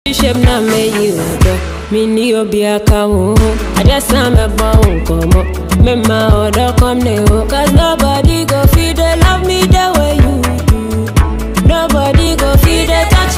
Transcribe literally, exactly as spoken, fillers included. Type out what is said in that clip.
Shape na me you do. Me ni obi akawo. I just am a bone come up. Me my order come ne ho. Cause nobody